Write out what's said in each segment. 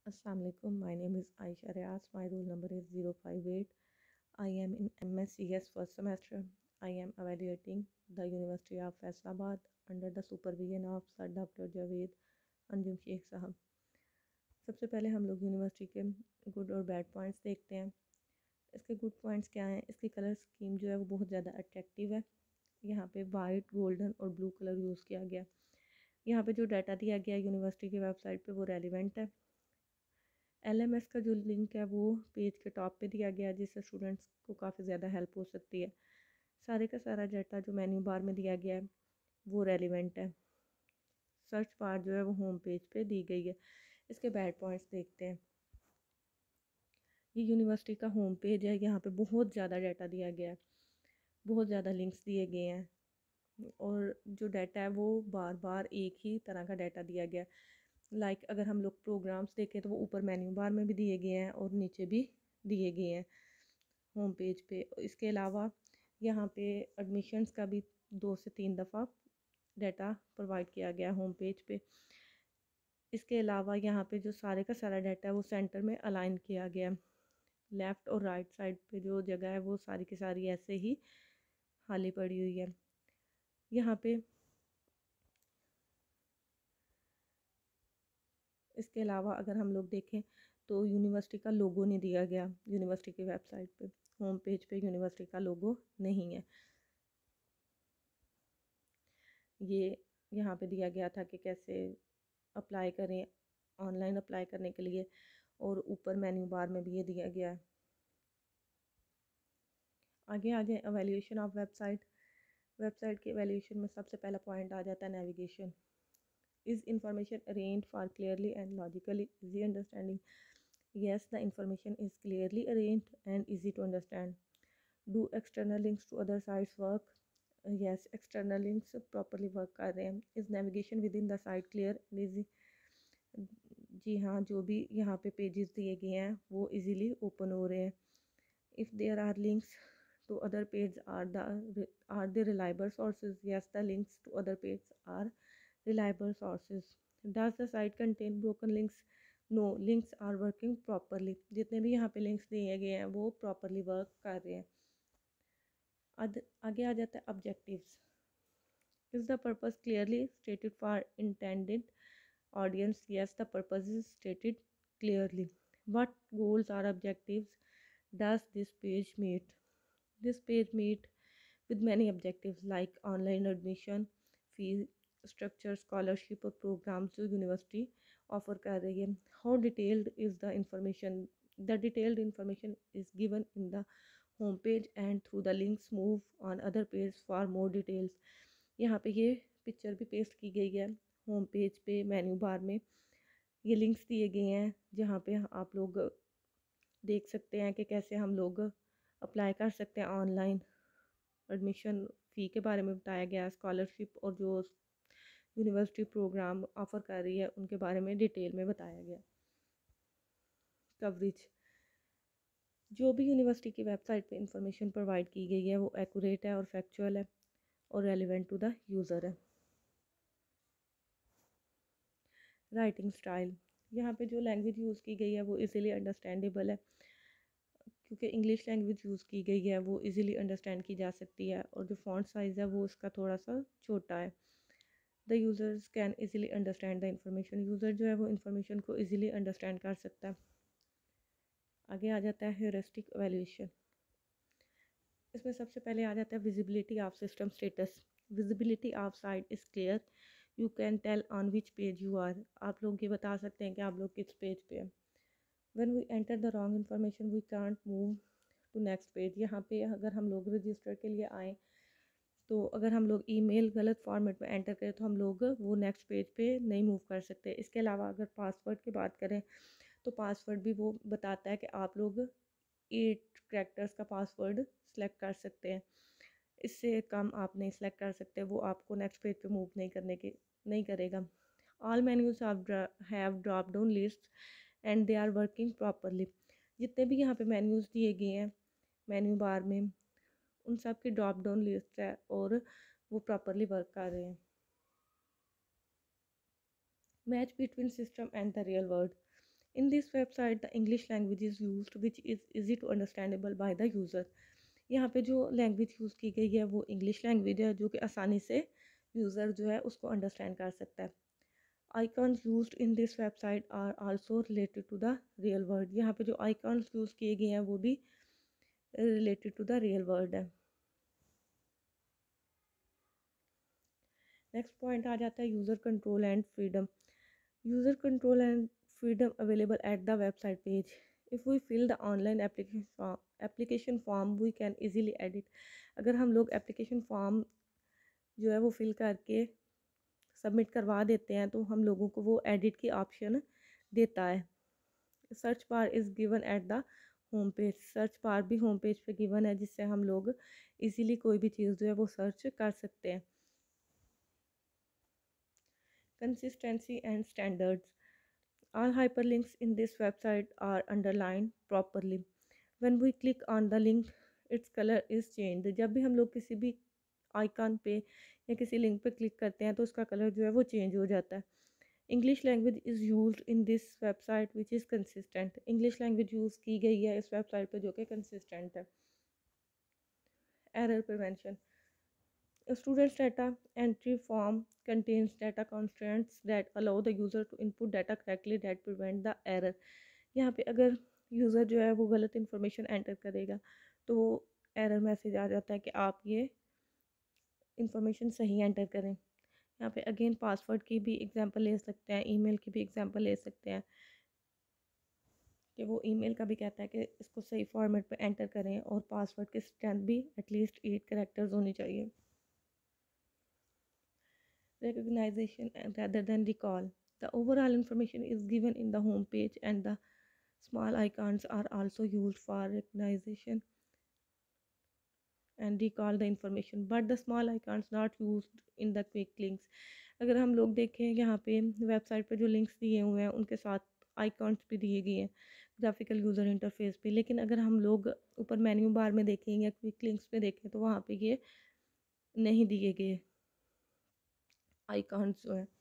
Assalamu alaikum. My name is Aisha Riaz. My roll number is 058. I am in MSCS first semester. I am evaluating the University of Faisalabad under the supervision of Sir Dr. Javed Anjum Sheikh साहब। सबसे पहले हम लोग university के good और bad points देखते हैं। इसके गुड पॉइंट्स क्या हैं? इसकी कलर स्कीम जो है वो बहुत ज़्यादा अट्रैक्टिव है। यहाँ पे वाइट, गोल्डन और ब्लू कलर यूज़ किया गया। यहाँ पे जो डाटा दिया गया यूनिवर्सिटी की वेबसाइट पे वो रेलिवेंट है। LMS का जो लिंक है वो पेज के टॉप पे दिया गया है, जिससे स्टूडेंट्स को काफ़ी ज़्यादा हेल्प हो सकती है। सारे का सारा डाटा जो मेन्यू बार में दिया गया है वो रेलिवेंट है। सर्च बार जो है वो होम पेज पे दी गई है। इसके बैड पॉइंट्स देखते हैं। ये यूनिवर्सिटी का होम पेज है। यहाँ पे बहुत ज़्यादा डाटा दिया गया है, बहुत ज़्यादा लिंक्स दिए गए हैं और जो डाटा है वो बार बार एक ही तरह का डाटा दिया गया है। अगर हम लोग प्रोग्राम्स देखें तो वो ऊपर मेन्यू बार में भी दिए गए हैं और नीचे भी दिए गए हैं होम पेज पे। इसके अलावा यहाँ पे एडमिशन्स का भी 2 से 3 दफ़ा डाटा प्रोवाइड किया गया होम पेज पे। इसके अलावा यहाँ पे जो सारे का सारा डाटा है वो सेंटर में अलाइन किया गया है। लेफ़्ट और राइट साइड पे जो जगह है वो सारी की सारी ऐसे ही खाली पड़ी हुई है। यहाँ पे इसके अलावा अगर हम लोग देखें तो यूनिवर्सिटी का लोगो नहीं दिया गया। यूनिवर्सिटी की वेबसाइट पे होम पेज पे यूनिवर्सिटी का लोगो नहीं है। ये यहाँ पे दिया गया था कि कैसे अप्लाई करें ऑनलाइन अप्लाई करने के लिए, और ऊपर मेन्यू बार में भी ये दिया गया है। आगे आ जाए एवेल्यूशन ऑफ वेबसाइट। वेबसाइट के एवेल्यूशन में सबसे पहला पॉइंट आ जाता है navigation. Is information arranged for clearly and logically easy understanding? Yes, the information is clearly arranged and easy to understand. Do external links to other sites work? Yes, external links properly work कर रहे हैं। Is navigation within the site clear and easy? जी हाँ, जो भी यहाँ पे pages दिए गए हैं वो इजीली ओपन हो रहे हैं। If there are links to other pages, are they reliable sources? Yes, the links to other pages are reliable sources. Does the site contain broken links? No, links are working properly. जितने भी यहाँ पे links दिए गए हैं वो properly work कर रहे हैं। आगे आ जाता है objectives. Is the purpose clearly stated for intended audience? Yes, the purpose is stated clearly. What goals or objectives does this page meet? This page meet with many objectives like online admission, fee structure, scholarship और programs जो university offer कर रही है। How detailed is the information? The detailed information is given in the home page and through the links move on other page for more details. यहाँ पे ये picture भी paste की गई है होम पेज पे मेन्यू बार में। ये लिंक्स दिए गए हैं जहाँ पे आप लोग देख सकते हैं कि कैसे हम लोग अप्लाई कर सकते हैं ऑनलाइन। एडमिशन फ़ी के बारे में बताया गया, स्कॉलरशिप और जो यूनिवर्सिटी प्रोग्राम ऑफ़र कर रही है उनके बारे में डिटेल में बताया गया। कवरेज, जो भी यूनिवर्सिटी की वेबसाइट पे इंफॉर्मेशन प्रोवाइड की गई है वो एक्यूरेट है और फैक्चुअल है और रेलिवेंट टू द यूज़र है। राइटिंग स्टाइल, यहाँ पे जो लैंग्वेज यूज़ की गई है वो इजीली अंडरस्टैंडेबल है, क्योंकि इंग्लिश लैंग्वेज यूज़ की गई है वो इजीली अंडरस्टैंड की जा सकती है। और जो फॉन्ट साइज़ है वो उसका थोड़ा सा छोटा है। The users can easily understand the information, user जो है वो इंफॉर्मेशन को इजीली अंडरस्टैंड कर सकता है। आगे आ जाता है ह्यूरिस्टिक एवेल्यूशन। इसमें सबसे पहले आ जाता है visibility of system status. Visibility of site is clear, you can tell on which page you are. आप लोग ये बता सकते हैं कि आप लोग किस पेज पे हैं। When we enter the wrong information we can't move to next page. यहाँ पे अगर हम लोग रजिस्टर के लिए आएँ तो अगर हम लोग ईमेल गलत फॉर्मेट में एंटर करें तो हम लोग वो नेक्स्ट पेज पे नहीं मूव कर सकते। इसके अलावा अगर पासवर्ड की बात करें तो पासवर्ड भी वो बताता है कि आप लोग 8 कैरेक्टर्स का पासवर्ड सेलेक्ट कर सकते हैं, इससे कम आप नहीं सेलेक्ट कर सकते। वो आपको नेक्स्ट पेज पे मूव नहीं करेगा। All menus have drop down list and they are working properly. जितने भी यहाँ पे मेन्यूज़ दिए गए हैं मेन्यू बार में उन सब की ड्रॉप डाउन लिस्ट है और वो प्रॉपरली वर्क कर रहे हैं। Match between system and the real world, In this website the English language is used which is easy to understandable by the user. यहाँ पे जो लैंग्वेज यूज़ की गई है वो इंग्लिश लैंग्वेज है जो कि आसानी से यूज़र जो है उसको अंडरस्टैंड कर सकता है. Icons used in this website are also related to the real world. यहाँ पे जो आइकॉन्स यूज़ किए गए हैं वो भी related to the real world है. नेक्स्ट पॉइंट आ जाता है user control and freedom. User control and freedom available at the website page. If we fill the online application form we can easily edit. अगर हम लोग application form जो है वो फिल करके सबमिट करवा देते हैं तो हम लोगों को वो एडिट की ऑप्शन देता है. Search bar is given at the home page. Search bar भी होम पेज पे गिवन है जिससे हम लोग इजीली कोई भी चीज़ जो है वो सर्च कर सकते हैं. Consistency and standards. All hyperlinks in this website are underlined properly. When we click on the link, its color is changed. जब भी हम लोग किसी भी आइकन पे या किसी लिंक पे क्लिक करते हैं तो उसका कलर जो है वो चेंज हो जाता है. English language is used in this website which is consistent. English language use की गई है इस वेबसाइट पे जो कि कंसिस्टेंट है. Error prevention. A student's data entry form contains data constraints that allow the user to input data correctly that prevent the error. यहाँ पे अगर यूज़र जो है वो गलत इन्फॉर्मेशन एंटर करेगा तो एरर मैसेज आ जाता है कि आप ये इन्फॉर्मेशन सही एंटर करें. यहाँ पे अगेन पासवर्ड की भी एग्जांपल ले सकते हैं, ईमेल की भी एग्जांपल ले सकते हैं कि वो ईमेल का भी कहता है कि इसको सही फॉर्मेट पे एंटर करें और पासवर्ड की स्ट्रेंथ भी एटलीस्ट 8 कैरेक्टर्स होनी चाहिए. Recognition rather than recall. The overall information is given in the home page and the small icons are also used for recognition and recall the information but the small icons not used in the quick links. अगर हम लोग देखें यहाँ पे website पे जो links दिए हुए हैं उनके साथ आइकॉन्स भी दिए गए हैं ग्राफिकल यूज़र इंटरफेस पे, लेकिन अगर हम लोग ऊपर मेन्यू बार में देखें या क्विक लिंक्स पे देखें तो वहाँ पे ये नहीं दिए गए आइकॉन्स जो है.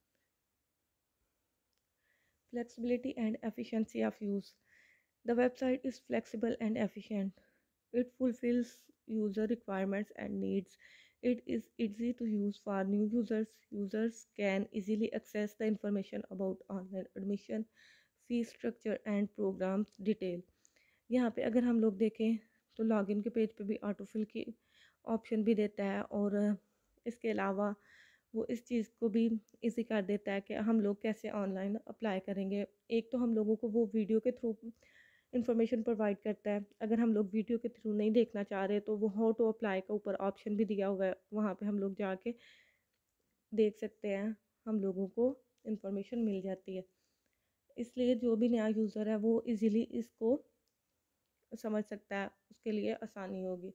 Flexibility and efficiency of use. The website is flexible and efficient. It fulfills user requirements and needs. It is easy to use for new users. Users can easily access the information about online admission, fee structure and programs detail. यहाँ पे अगर हम लोग देखें तो login के page पे भी ऑटोफिल की ऑप्शन भी देता है और इसके अलावा वो इस चीज़ को भी इजी कर देता है कि हम लोग कैसे ऑनलाइन अप्लाई करेंगे. एक तो हम लोगों को वो वीडियो के थ्रू इंफॉर्मेशन प्रोवाइड करता है. अगर हम लोग वीडियो के थ्रू नहीं देखना चाह रहे तो वो हाउ टू अप्लाई का ऊपर ऑप्शन भी दिया हुआ है, वहाँ पे हम लोग जाके देख सकते हैं, हम लोगों को इंफॉर्मेशन मिल जाती है. इसलिए जो भी नया यूज़र है वो इजीली इसको समझ सकता है, उसके लिए आसानी होगी.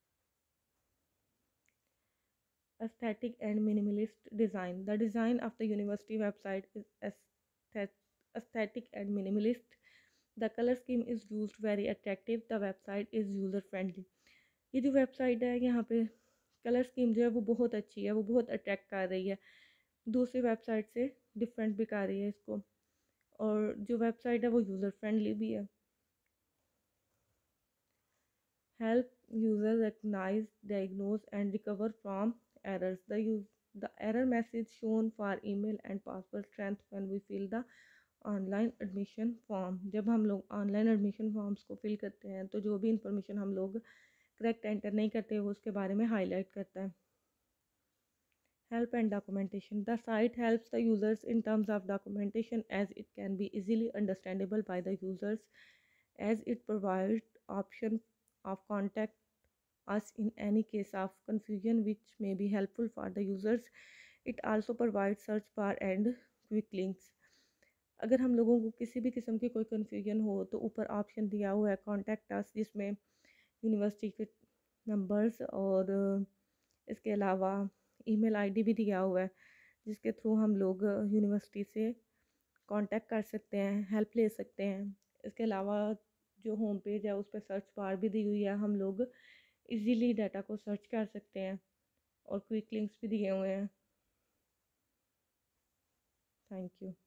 Aesthetic and minimalist design. The design of the university website is aesthetic and minimalist. The color scheme is used very attractive. The website is user friendly. ये जो वेबसाइट है यहाँ पे कलर स्कीम जो है वो बहुत अच्छी है, वो बहुत अट्रैक्ट कर रही है, दूसरी वेबसाइट से डिफरेंट भी कर रही है इसको, और जो वेबसाइट है वो यूज़र फ्रेंडली भी है. Help users recognize, diagnose and recover from errors. The error message shown for email and password strength when we fill the online admission form. जब हम लोग ऑनलाइन एडमिशन फॉर्म्स को फिल करते हैं तो जो भी इंफॉर्मेशन हम लोग करेक्ट एंटर नहीं करते वो उसके बारे में हाईलाइट करता है. Help and documentation. The site helps the users in terms of documentation as it can be easily understandable by the users, as it provides option of contact us in any case of confusion which may be helpful for the users. It also provides search bar and quick links. अगर हम लोगों को किसी भी किस्म की कोई confusion हो तो ऊपर ऑप्शन दिया हुआ है कॉन्टैक्ट अस, जिसमें यूनिवर्सिटी के नंबर्स और इसके अलावा ईमेल आईडी भी दिया हुआ है जिसके थ्रू हम लोग यूनिवर्सिटी से कांटेक्ट कर सकते हैं, हेल्प ले सकते हैं. इसके अलावा जो होम पेज है उस पर सर्च बार भी दी हुई है, हम लोग इजीली डाटा को सर्च कर सकते हैं और क्विक लिंक्स भी दिए हुए हैं. Thank you.